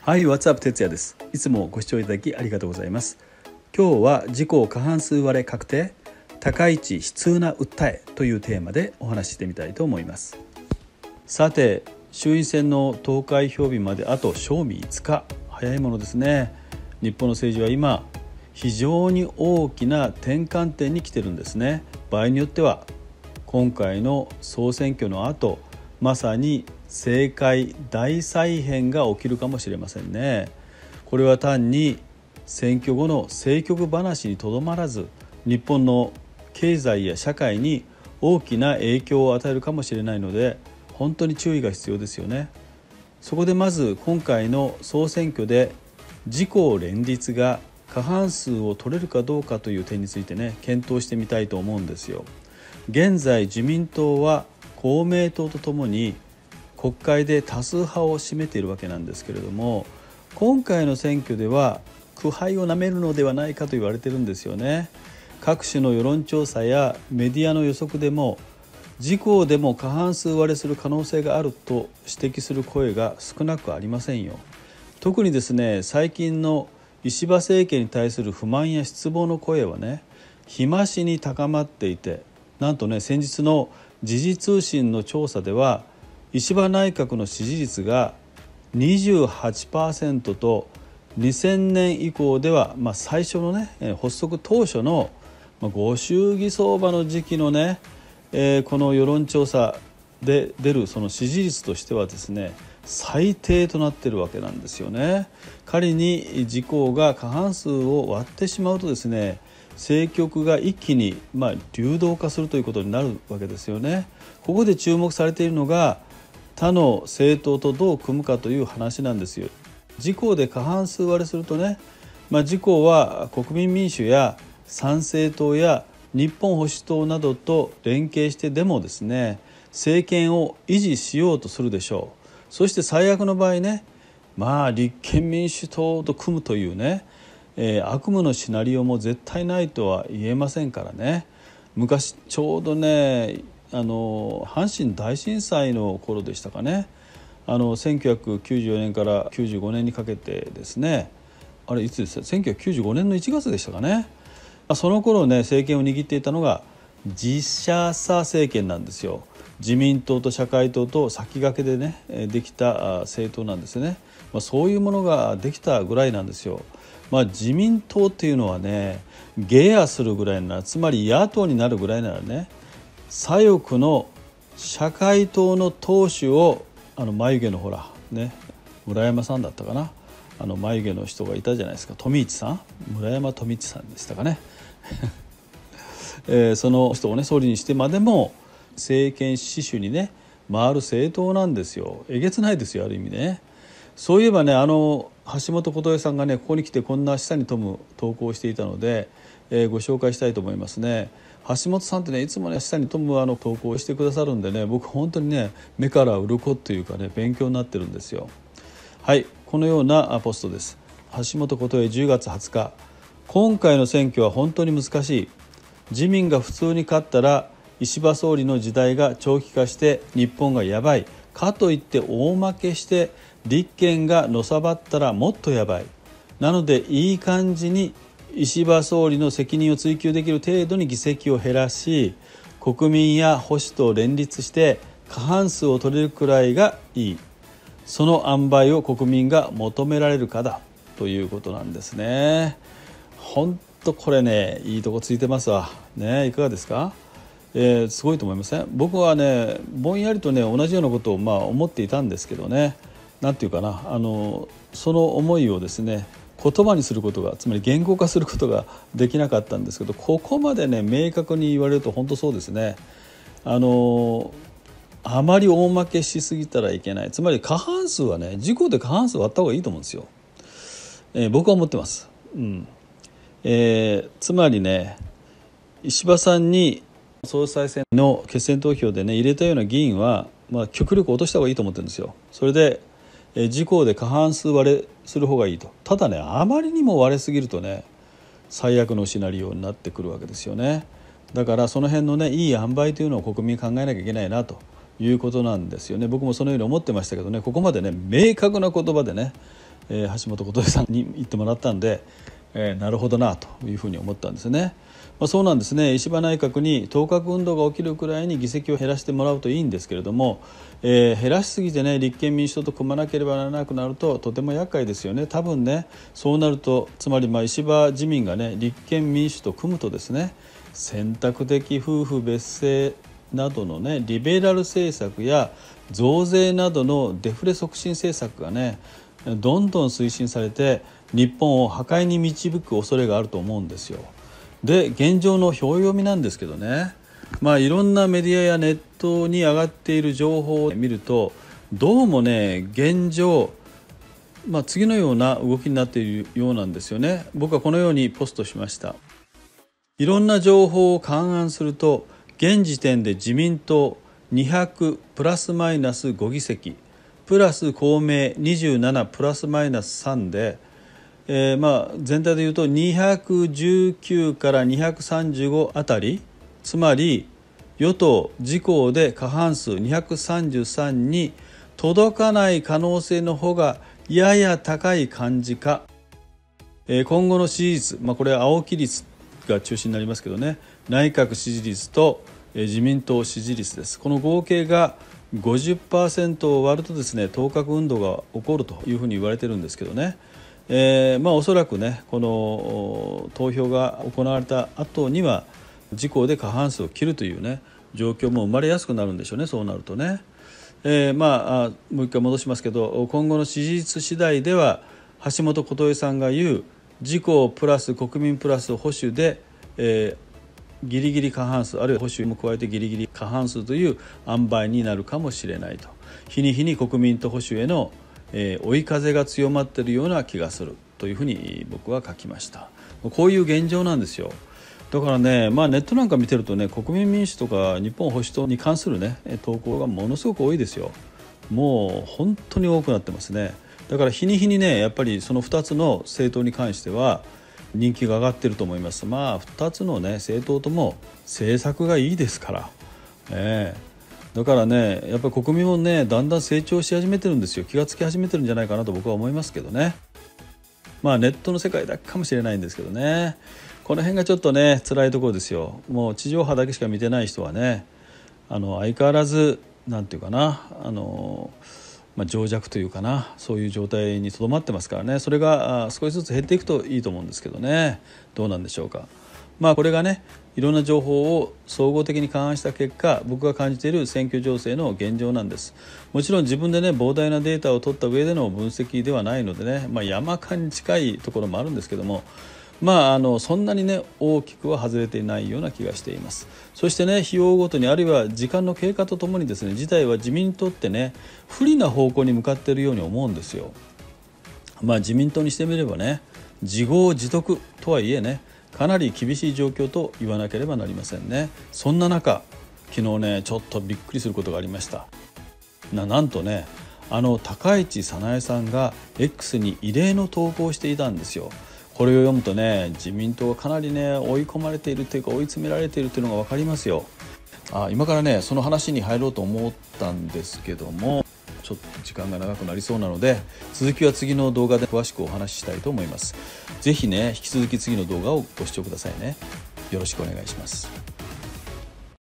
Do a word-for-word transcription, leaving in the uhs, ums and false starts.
はい、What's up 哲也です。いつもご視聴いただきありがとうございます。今日は自公過半数割れ確定、高市悲痛な訴えというテーマでお話ししてみたいと思います。さて、衆院選の投開票日まであと賞味いつか、早いものですね。日本の政治は今非常に大きな転換点に来てるんですね。場合によっては今回の総選挙の後、まさに政界大再編が起きるかもしれませんね。これは単に選挙後の政局話にとどまらず、日本の経済や社会に大きな影響を与えるかもしれないので、本当に注意が必要ですよね。そこでまず今回の総選挙で自公連立が過半数を取れるかどうかという点についてね、検討してみたいと思うんですよ。現在自民党は公明党とともに国会で多数派を占めているわけなんですけれども、今回の選挙では苦杯をなめるのではないかと言われているんですよね。各種の世論調査やメディアの予測でも自公でも過半数割れする可能性があると指摘する声が少なくありませんよ。特にですね、最近の石破政権に対する不満や失望の声はね、日増しに高まっていて、なんとね、先日の時事通信の調査では石破内閣の支持率が にじゅうはちパーセント とにせんねん以降では、まあ、最初のね発足当初のご祝儀相場の時期のね、えー、この世論調査で出るその支持率としてはですね、最低となっているわけなんですよね。仮に自公が過半数を割ってしまうとですね、政局が一気にまあ流動化するということになるわけですよね。ここで注目されているのが他の政党とどう組むかという話なんですよ。自公で過半数割れするとね、まあ、自公は国民民主や参政党や日本保守党などと連携してでもですね、政権を維持しようとするでしょう。そして最悪の場合ね、まあ立憲民主党と組むというね、えー、悪夢のシナリオも絶対ないとは言えませんからね。昔ちょうどね、あの阪神大震災の頃でしたかね、あのせんきゅうひゃくきゅうじゅうよねんからきゅうじゅうごねんにかけてですね、あれいつですか、せんきゅうひゃくきゅうじゅうごねんのいちがつでしたかね。その頃ね、政権を握っていたのが実社さ政権なんですよ。自民党と社会党と先駆けでねできた政党なんですね。まあ、そういうものができたぐらいなんですよ。まあ、自民党っていうのはね、下野するぐらいなら、つまり野党になるぐらいならね、左翼の社会党の党首をあの眉毛のほらね、村山さんだったかな、あの眉毛の人がいたじゃないですか、富市さん、村山富市さんでしたかね、えー、その人をね総理にしてまでも政権死守にね回る政党なんですよ。えげつないですよ、ある意味ね。そういえばね、あの橋本琴恵さんがね、ここに来てこんな示唆に富む投稿をしていたので、えー、ご紹介したいと思いますね。橋本さんってね、いつもね示唆に富むあの投稿をしてくださるんでね、僕本当にね目から鱗っていうかね、勉強になってるんですよ。はい、このようなポストです。橋本琴恵じゅうがつはつか、今回の選挙は本当に難しい。自民が普通に勝ったら石破総理の時代が長期化して日本がやばい。かといって大負けして立憲がのさばったらもっとやばい。なのでいい感じに石破総理の責任を追及できる程度に議席を減らし、国民や保守と連立して過半数を取れるくらいがいい。その塩梅を国民が求められるかだということなんですね。本当これね、いいとこついてますわね。いかがですか？えー、すごいと思いません？僕はね、ぼんやりとね同じようなことをまあ思っていたんですけどね、なんていうかな、あのその思いをですね言葉にすることが、つまり言語化することができなかったんですけど、ここまでね明確に言われると本当そうですね。あのあまり大負けしすぎたらいけない。つまり過半数はね、自公で過半数割った方がいいと思うんですよ。えー、僕は思ってます。うんえー、つまりね、石破さんに総裁選の決選投票でね入れたような議員は、まあ、極力落とした方がいいと思ってるんですよ。それで、えー、自公で過半数割れする方がいいと。ただね、あまりにも割れすぎるとね最悪のシナリオになってくるわけですよね。だからその辺のねいい塩梅というのを国民考えなきゃいけないなということなんですよね。僕もそのように思ってましたけどね、ここまでね明確な言葉でね、 えー、橋本琴恵さんに言ってもらったんで、えー、なるほどなというふうに思ったんですね。まあ、そうなんですね。石破内閣に当確運動が起きるくらいに議席を減らしてもらうといいんですけれども、えー、減らしすぎてね立憲民主党と組まなければならなくなるととても厄介ですよね。多分ねそうなるとつまりまあ石破自民がね立憲民主と組むとですね選択的夫婦別姓などのねリベラル政策や増税などのデフレ促進政策がねどんどん推進されて日本を破壊に導く恐れがあると思うんですよ。で現状の票読みなんですけどね、まあ、いろんなメディアやネットに上がっている情報を見るとどうもね現状、まあ、次のような動きになっているようなんですよね。僕はこのようにポストしました。いろんな情報を勘案すると現時点で自民党にひゃくプラスマイナスご議席プラス公明にじゅうななプラスマイナスさんで、えー、まあ全体でいうとにひゃくじゅうきゅうからにひゃくさんじゅうごあたり、つまり与党自公で過半数にひゃくさんじゅうさんに届かない可能性の方がやや高い感じか、えー、今後の支持率、まあ、これは青木率が中心になりますけどね、内閣支持率と、えー、自民党支持率です。この合計が ごじゅっパーセント を割るとですね当確運動が起こるというふうに言われてるんですけどね、えー、まあおそらくねこの投票が行われた後には自公で過半数を切るというね状況も生まれやすくなるんでしょうね。そうなるとね、えー、まあもう一回戻しますけど今後の支持率次第では橋本琴恵さんが言う自公プラス国民プラス保守で、えーギリギリ過半数あるいは保守も加えてギリギリ過半数という塩梅になるかもしれないと、日に日に国民と保守への、えー、追い風が強まっているような気がするというふうに僕は書きました。こういう現状なんですよ。だからね、まあ、ネットなんか見てるとね国民民主とか日本保守党に関するね投稿がものすごく多いですよ。もう本当に多くなってますね。だから日に日にねやっぱりそのふたつの政党に関しては人気が上がっていると思います。まあふたつのね政党とも政策がいいですから、えー、だからねやっぱり国民もねだんだん成長し始めてるんですよ。気がつき始めてるんじゃないかなと僕は思いますけどね。まあネットの世界だけかもしれないんですけどね、この辺がちょっとね辛いところですよ。もう地上波だけしか見てない人はねあの相変わらずなんていうかなあのまあ、情弱というかなそういう状態にとどまってますからね。それが少しずつ減っていくといいと思うんですけどね。どうなんでしょうか。まあこれがねいろんな情報を総合的に勘案した結果僕が感じている選挙情勢の現状なんです。もちろん自分でね膨大なデータを取った上での分析ではないのでね、まあ、山間に近いところもあるんですけども、まあ、あのそんなにね大きくは外れていないような気がしています。そしてね日を追うごとにあるいは時間の経過とともにですね事態は自民党ってね不利な方向に向かっているように思うんですよ。まあ自民党にしてみればね自業自得とはいえねかなり厳しい状況と言わなければなりませんね。そんな中昨日ねちょっとびっくりすることがありました。な, なんとねあの高市早苗さんが X に異例の投稿をしていたんですよ。これを読むとね自民党はかなりね追い込まれているというか追い詰められているというのが分かりますよ。あ今からねその話に入ろうと思ったんですけどもちょっと時間が長くなりそうなので続きは次の動画で詳しくお話ししたいと思います。ぜひね引き続き次の動画をご視聴くださいね。よろしくお願いします。